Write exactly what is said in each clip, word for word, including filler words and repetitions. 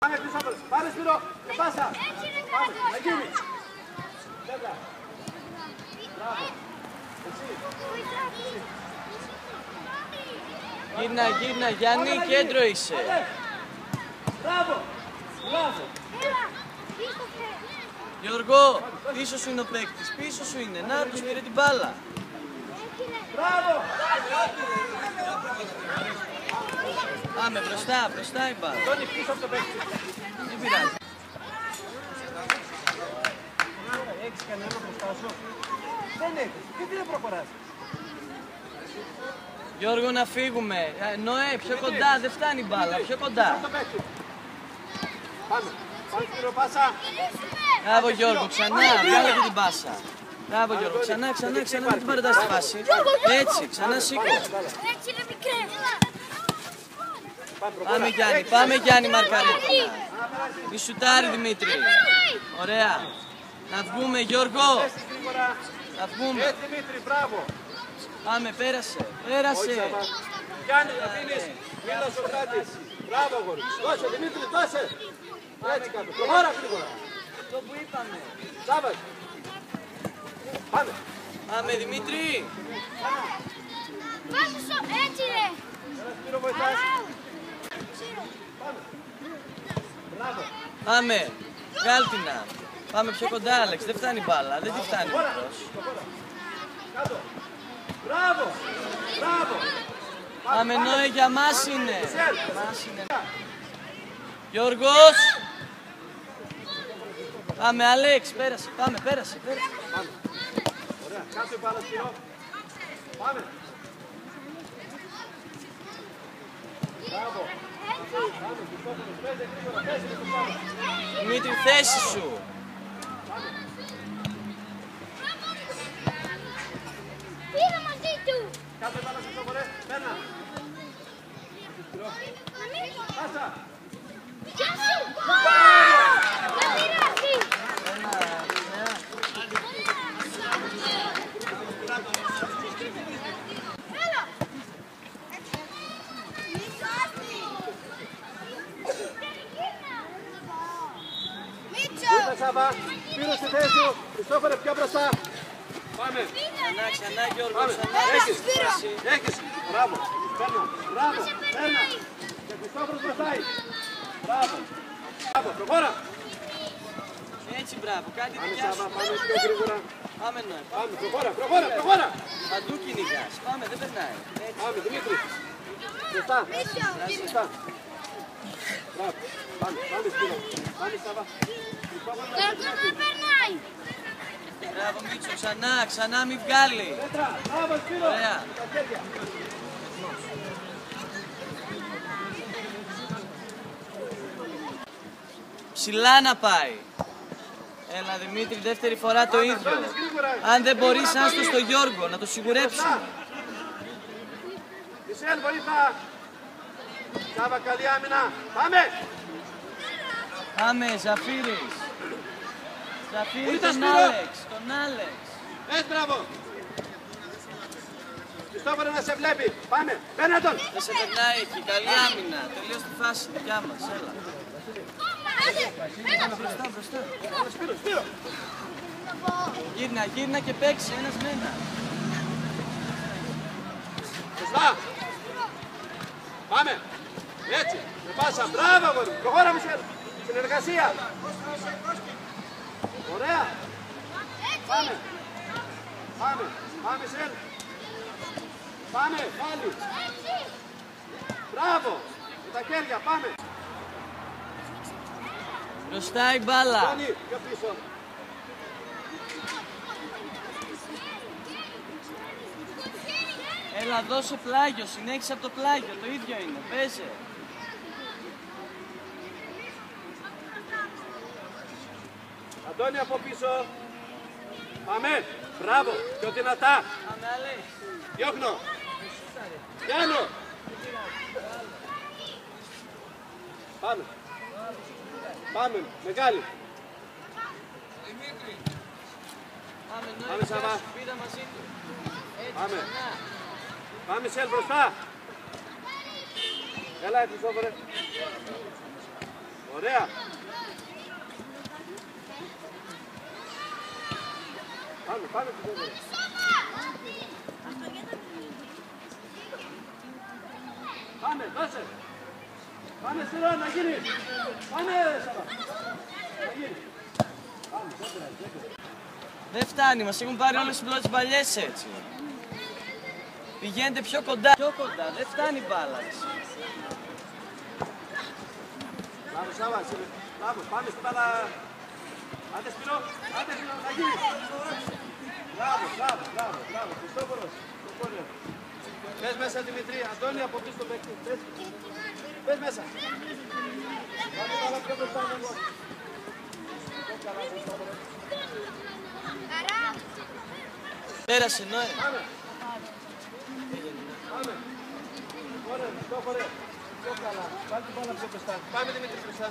Πάμε πίσω, πάμε Σπύρο και πάσα. Πάμε, να γίνει. Τέτα. Μπράβο. Εσύ. Γύρνα, γύρνα, Γιάννη, κέντρο είσαι. Μπράβο. Μπράβο. Γιώργο, πίσω σου είναι ο παίκτης, πίσω σου είναι. Να, τους πήρε την μπάλα. Μπράβο. Πάμε μπροστά, μπροστά η μπάλα. Τόνι πίσω από το παίκτη. Δεν πειράζει. Έχεις κανένα μπροστά σου? Δεν έχεις. Γιατί δεν προχωράς? Γιώργο, να φύγουμε. Νοέ, πιο κοντά, δεν φτάνει η μπάλα, πιο κοντά. Πάμε. Πάμε Σπύρο, πάσα. Μπράβο Γιώργο, ξανά, βγάλε και την πάσα. Μπράβο Γιώργο, ξανά, ξανά, ξανά, μην την παρετάς στη φάση. Έτσι, ξανά σήκω. Έτσι είναι μικρέ. Πάμε Γιάννη, πάμε Γιάννη Μαρκαρέτα. Μη σουτάρει Δημήτρη. Ωραία. Να βγούμε Γιώργο. Να βγούμε. Έτσι Δημήτρη, μπράβο. Πάμε, πέρασε, πέρασε. Γιάννη, να δίνεις. Μίλα Σοκράτης. Μπράβο αγόρι. Δώσε Δημήτρη, δώσε. Έτσι κάτω. Προχώρα γρήγορα. Αυτό που είπαμε. Σάββας. Πάμε. Πάμε Δημήτρη. Πάμε στο έτσι ρε. Ένα Σπύρο βοηθάς. Πάμε. Μπράβο. Πάμε. Βγάλτινα. Πάμε πιο κοντά, Άλεξ. Δεν φτάνει μπάλα. Δεν τη φτάνει Προχώρα. μικρός. Προχώρα. Κάτω. Μπράβο. Μπράβο. Πάμε Νόε, για μας είναι. Μας είναι. Γιώργος. Πάμε Άλεξ. Πέρασε. Πάμε, πέρασε. πέρασε. Πάμε. Ωραία. Κάτω η μπάλα Σπύρο. Πάμε. Μπράβο. Πάμε. Χριστόφωνος. Παίζε γρήγορα. Παίζε με το πάνω. Δημήτρη, θέση σου. Πήγα μαζί του. Κάτω η μπάλα Χριστόφωνε. Παίρνα. Πάσα. Πιάσου. Δεν πειράζει. Ένα, ένα. Έλα. Μίτσο. Ήρθε Σάβα. Σπύρο στη θέση σου. Χριστόφωνε πιο μπροστά. Πάμε. Ξανά, ξανά Γιώργο, Πάμε. ξανά. Έχεις. Θέση. Έχεις. Μπράβο. Παίρνα. Μπράβο. Παίρνα. Και Χριστόφωνος βοηθάει. Μπράβο. Μπράβο. Προχώρα. Έτσι, μπράβο, κάτι Πάμε δικιά Σάβα. σου. Πάμε πιο γρήγορα. Πάμε Νόε. Πάμε. Προχώρα. Προχώρα. Προχώρα. Παντού κυνηγάς. Πάμε, δεν περνάει. Έτσι. Πάμε Δημήτρη. Μπροστά. Μπροστά. Μπράβο. Πάμε. Πάμε Σπύρο. Πάμε Σάβα. Χριστόφωνος. Τώρα δεν περνάει. Μπράβο Μίτσο, ξανά, ξανά μη βγάλει. Πέτρα. Μπράβο Σπύρο. Ωραία. Με τα χέρια. Ψηλά να πάει. Έλα Δημήτρη, δεύτερη φορά το ίδιο. Αν δεν μπορείς, άστο στο Γιώργο, να το σιγουρέψουμε. Μισελ, βοήθα. Σάβα, καλή άμυνα. Πάμε. Πάμε, Ζαφύρης. Ζαφύρη Πού ήταν, τον Σπύρο? Άλεξ, τον Άλεξ. Έτσι, μπράβο. Χριστόφορε να σε βλέπει. Πάμε. Παίρνε τον. Δεν σε περνάει εκεί, καλή άμυνα. Τελείως τη φάση, δικιά μας, έλα. Πάμε μπροστά, μπροστά. Σπύρο, Σπύρο. Γύρνα, γύρνα και παίξει, ένας με ένα. Σωστά. Πάμε. Έτσι. Με πάσα. Μπράβο, αγόρι. Προχώρα, Μισελ. Συνεργασία. Ωραία. Πάμε. Πάμε. Πάμε, Μισελ. Πάμε. Πάλι. Μπράβο. Με τα χέρια. Πάμε. Μπροστά η μπάλα. Τόνι, πιο πίσω. Έλα, δώσε πλάγιο, συνέχισε από το πλάγιο, το ίδιο είναι, παίζε. Αντώνη από πίσω. Πάμε. Μπράβο. Πιο δυνατά. Πάμε, Άλεξ. Διώχνω. Πιάνω. Πάμε. Πάμε. Μεγάλη. Πάμε, Νόε, Πάμε, Σάβα. πήρα μαζί του. Έτσι, Πάμε. ξανά. Πάμε, Σελ, μπροστά. Έλα, Χριστόφορε. Ωραία. Πάμε, πάμε την κόμμα. Πάμε, δώσε. Πάμε σειρά, να γίνει. Πάμε, Σαββά. Να γίνει. Πάμε, δεν πειράζει, δεν πειράζει. Δεν φτάνει, μας έχουν πάρει όλες τις πλώτες παλιές έτσι. Πηγαίνετε πιο κοντά. Πιο κοντά, δεν φτάνει η μπάλα. Μπράβο, Σάββα, μπράβο, πάμε στην μπάλα. Άντε Σπύρο, άντε Σπύρο, να γίνει. Μπράβο, μπράβο, μπράβο, μπράβο, Χριστόφορος. Πες μέσα Δημητρή, Αντώνη από πίσω το παίκτη. Πες, πες μέσα. Πάμε μπάλα πιο μπροστά, εγώ. Πέρασε, Νόε. Πάμε. Πάμε. Ωραία, Χριστόφορε. Πιο καλά. Πάλι την μπάλα πιο μπροστά. Πάμε Δημητρή μπροστά.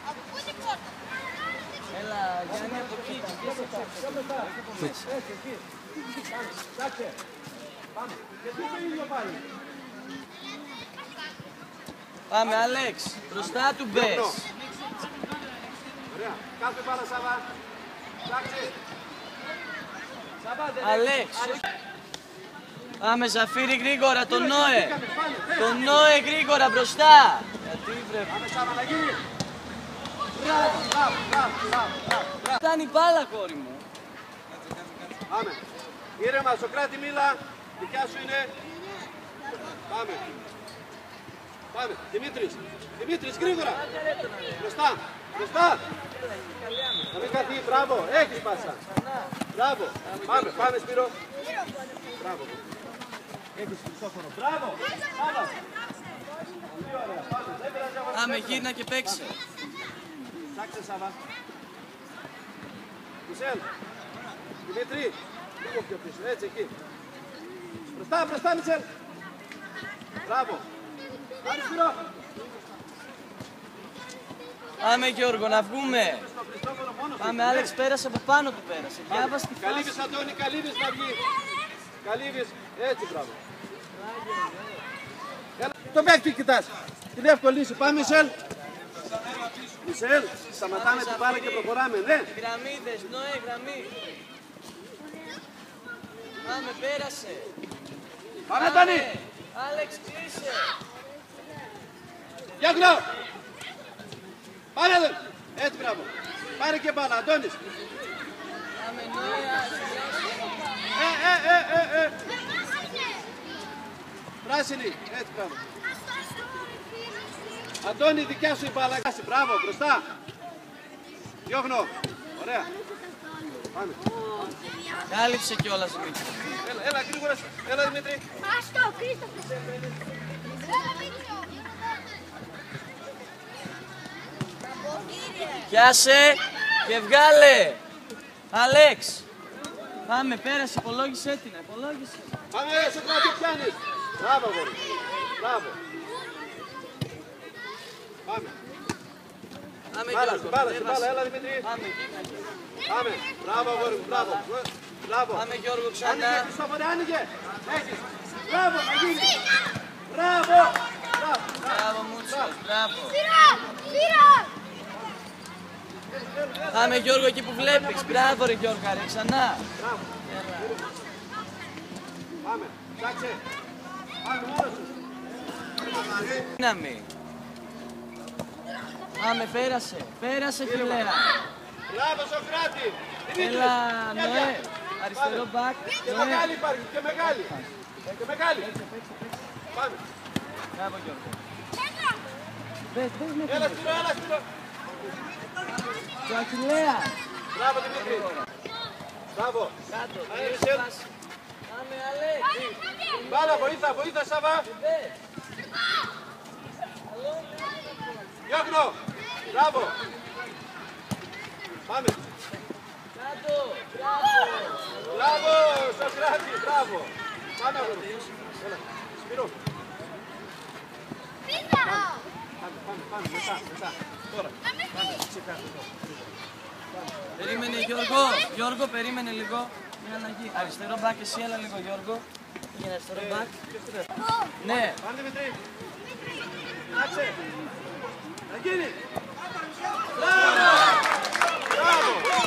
Έλα, Γιάννη, από εκεί. Πιο μπροστά, πιο μπροστά. Έτσι, εκεί. Πάμε, ψάξε. Πάμε. Και τι το ίδιο πάλι. Πάμε, Άλεξ. Μπροστά του μπες. Ωραία. Κάθε μπάλα, Σάββα. Ψάξε. Σάββα, δεν Αλέξ. Πάμε, Ζαφύρι, γρήγορα, τον Νόε. Τον Νόε, γρήγορα, μπροστά. Γιατί βρε. Πάμε, Σάββα, να γίνει. Μπράβο, μπράβο, μπράβο, μπράβο. Φτάνει η μπάλα, κόρη μου. Πάμε. Ήρεμα, Σοκράτη, μίλα. Δικιά σου είναι. Πάμε. Πάμε. Δημήτρης. Δημήτρης, γρήγορα. Μπροστά. Μπροστά. Να μην καθεί. Μπράβο. Έχεις πάσα. Μπράβο. Πάμε. Πάμε, Σπύρο. Μπράβο. Έχεις Χριστόφορο. Μπράβο. Σάββα. Πολύ ωραία. Πάμε. Δεν πειράζει άμα Πάμε, γύρνα και παίξε. Ψάξε, Σάββα. Μισελ. Δημήτρη. Λίγο πιο πίσω. Έτσι, εκεί. Μπροστά, μπροστά, Μισελ. Μπράβο. Άντε, Σπύρο. Πάμε, Γιώργο, να βγούμε. Πάμε, Άλεξ, πέρασε από πάνω του πέρασε. Διάβασε τη φάση. Καλύβεις, Αντώνη, καλύβεις να βγει. Καλύβεις. Έτσι, μπράβο. Έλα, το παίκτη κοιτάς. Την εύκολη λύση. Πάμε, Μισελ. Μισελ, σταματάμε την μπάλα και προχωράμε, ναι. Γραμμίδες, Νόε, γραμμή. Πάμε, πέρασε. Πάμε, Αντώνη. Άλεξ, κλείσε. Γιώργο. Πάμε εδώ. Έτσι, μπράβο. Πάρε και μπάλα, Αντώνης. Πάμε, Νόε, Ε, ε, ε, ε, ε. Πράσινη. Έτσι, μπράβο. Αντώνη, δικιά σου η μπάλα. Μπράβο, μπροστά. Διώχνω. Ωραία. Πάμε. κάλυψε κιόλας, Δημήτρη. Έλα, έλα, γρήγορα. Έλα, Δημήτρη. Άστο, Κρίστοφο. Έλα, Μίτσο. Πιάσε και βγάλε. Αλέξ. Πάμε, πέρασε, υπολόγισέ την, υπολόγισε. Πάμε, Σοκράτη, πιάνεις. Μπράβο, γόρι. Μπράβο. Πάμε. Πάμε, Μπάλα, Γιώργο, μπάλα, κατέβασε. μπάλα, έλα, Δημήτρη. Πάμε, γύρνα, γύρνα. Πάμε. Μπράβο, γόρι μου, μπράβο. Μπράβο. Πάμε, Γιώργο, ξανά. Άνοιγε, Χριστόφορε, άνοιγε. Έχεις. Μπράβο, να γίνει. Μπράβο. Μπράβο. Μπράβο, Μούτσος, μπράβο. Σπύρο, Σπύρο. Πάμε, Γιώργο, εκεί που βλέπεις. Μπράβο, ρε Γιώργο, ρε, ξανά. Μπράβο. Πάμε. Ψάξε. Πάμε, μόνος σου. Δύναμη. Πάμε, πέρασε. Πέρασε, φιλέα. Μπράβο, Σοκράτη. Δημήτρη. Έλα, Για, Νόε. για. Αριστερό μπακ. Και Νόε. μεγάλη υπάρχει, και μεγάλη. Και μεγάλη. Πάμε. Μπράβο, Γιώργο. Πες, πες με Έλα, φίλε. Σπύρο, έλα, Σπύρο. Το Αχιλλέα. Μπράβο, Δημήτρη. Μπράβο. Κάτω. Πάμε, γύρω Μισελ. πάση. Πάμε, Αλέξ. Μπάλα, βοήθα, βοήθα, Σάβα. Πες. Γιώργο. Μπράβο. Πάμε. Κάτω. Μπράβο. Μπράβο, Σοκράτη, μπράβο. Πάμε, αγόρι. Έλα, Σπύρο. Πίσω. Πάμε, πάμε, πάμε, μετά, μετά. Τώρα. Πάμε, ξεκάθαρα τώρα. Περίμενε, Γιώργο. Γιώργο, περίμενε λίγο. Μια αλλαγή. Αριστερό μπακ, εσύ έλα λίγο, Γιώργο. Πήγαινε αριστερό μπακ. Ναι. Πάμε, Δημητρή. Κάτσε. Να γίνει. Μπράβο. Μπράβο.